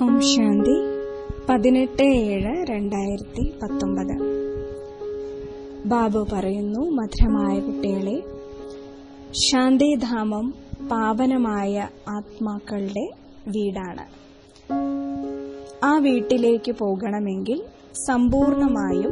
ഓം ശാന്തി 18/7/2019. ബാബു പറയുന്നു, മധുരമായ കുട്ടികളെ, ശാന്തിധാമം പാവനമായ ആത്മാക്കളുടെ വീടാണ്. ആ വീട്ടിലേക്ക് പോകണമെങ്കിൽ സമ്പൂർണമായും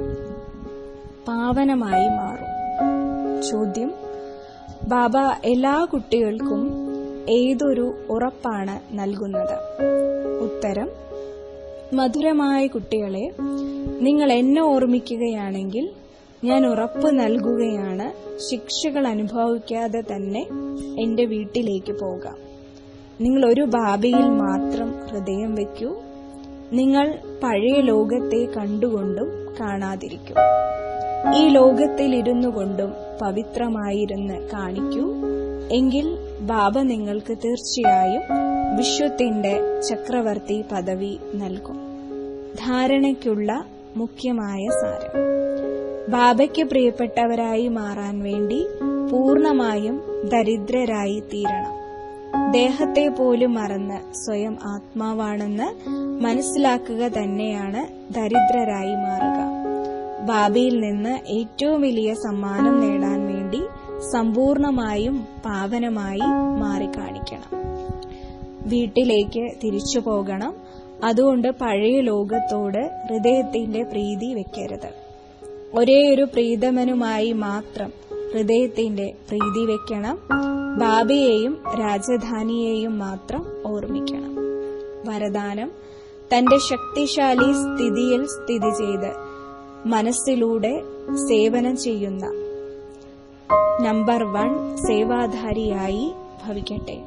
പാവനമായി മാറും. ചോദ്യം: ബാബ എല്ലാ കുട്ടികൾക്കും ഏതൊരു ഉറപ്പാണ് നൽകുന്നത്? ഉത്തരം: മധുരമായ കുട്ടികളെ, നിങ്ങൾ എന്നെ ഓർമ്മിക്കുകയാണെങ്കിൽ ഞാൻ ഉറപ്പ് നൽകുകയാണ്, ശിക്ഷകൾ അനുഭവിക്കാതെ തന്നെ എന്റെ വീട്ടിലേക്ക് പോകാം. നിങ്ങൾ ഒരു ബാബയിൽ മാത്രം ഹൃദയം വയ്ക്കൂ. നിങ്ങൾ പഴയ ലോകത്തെ കണ്ടുകൊണ്ടും കാണാതിരിക്കൂ. ഈ ലോകത്തിൽ ഇരുന്നു കൊണ്ടും പവിത്രമായിരുന്ന് കാണിക്കൂ. എങ്കിൽ ബാബ നിങ്ങൾക്ക് തീർച്ചയായും വിശ്വത്തിന്റെ ചക്രവർത്തി പദവി നൽകും. ധാരണയ്ക്കുള്ള മുഖ്യമായ സാരം: ബാബയ്ക്ക് പ്രിയപ്പെട്ടവരായി മാറാൻ വേണ്ടി പൂർണമായും ദരിദ്രരായി തീരണം. ദേഹത്തെ പോലും മറന്ന് സ്വയം ആത്മാവാണെന്ന് മനസ്സിലാക്കുക തന്നെയാണ് ദരിദ്രരായി മാറുക. ബാബയിൽ നിന്ന് ഏറ്റവും വലിയ സമ്മാനം നേടാൻ വേണ്ടി സമ്പൂർണമായും പാവനമായി മാറിക്കാണിക്കണം. വീട്ടിലേക്ക് തിരിച്ചു പോകണം. അതുകൊണ്ട് പഴയ ലോകത്തോട് ഹൃദയത്തിന്റെ പ്രീതി വെക്കരുത്. ഒരേയൊരു പ്രീതമനുമായി മാത്രം ഹൃദയത്തിന്റെ പ്രീതി വെക്കണം. ബാബയെയും രാജധാനിയെയും മാത്രം ഓർമ്മിക്കണം. വരദാനം: തന്റെ ശക്തിശാലി സ്ഥിതിയിൽ സ്ഥിതി ചെയ്ത് മനസ്സിലൂടെ സേവനം ചെയ്യുന്ന നമ്പർ 1 സേവാധാരിയായി ഭവിക്കട്ടെ.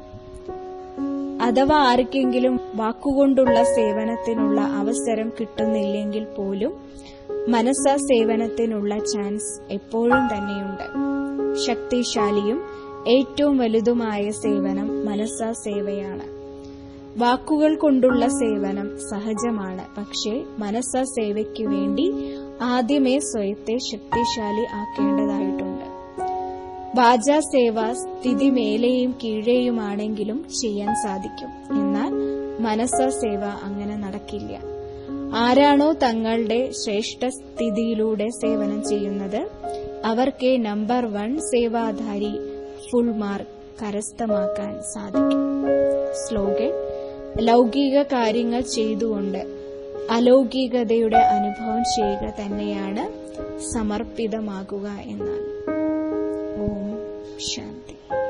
അഥവാ ആർക്കെങ്കിലും വാക്കുകൊണ്ടുള്ള സേവനത്തിനുള്ള അവസരം കിട്ടുന്നില്ലെങ്കിൽ പോലും മനസ്സാ സേവനത്തിനുള്ള ചാൻസ് എപ്പോഴും തന്നെയുണ്ട്. ശക്തിശാലിയും ഏറ്റവും വലുതുമായ സേവനം മനസ്സാ സേവയാണ്. വാക്കുകൾ കൊണ്ടുള്ള സേവനം സഹജമാണ്. പക്ഷേ മനസ്സാ സേവയ്ക്ക് വേണ്ടി ആദ്യമേ സ്വയത്തെ ശക്തിശാലി ആക്കേണ്ടതായിട്ടുണ്ട്. വാചാ സേവ സ്ഥിതി മേലെയും കീഴേയുമാണെങ്കിലും ചെയ്യാൻ സാധിക്കും. എന്നാൽ മനസ്സാ സേവ അങ്ങനെ നടക്കില്ല. ആരാണോ തങ്ങളുടെ ശ്രേഷ്ഠ സ്ഥിതിയിലൂടെ സേവനം ചെയ്യുന്നത് അവർക്ക് നമ്പർ 1 സേവാധാരി ഫുൾ മാർക്ക് കരസ്ഥമാക്കാൻ സാധിക്കും. സ്ലോഗൻ: ലൗകിക കാര്യങ്ങൾ ചെയ്തുകൊണ്ട് അലൗകികതയുടെ അനുഭവം ചെയ്യുക തന്നെയാണ് സമർപ്പിതമാകുക എന്നാണ്. ഓം ശാന്തി.